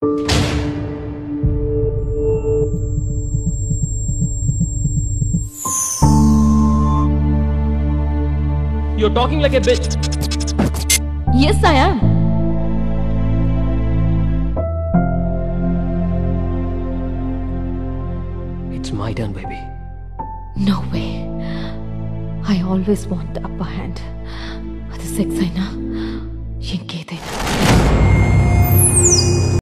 You're talking like a bitch. Yes, I am. It's my turn, baby. No way. I always want the upper hand. అది sex అయినా ఇంకేదైనా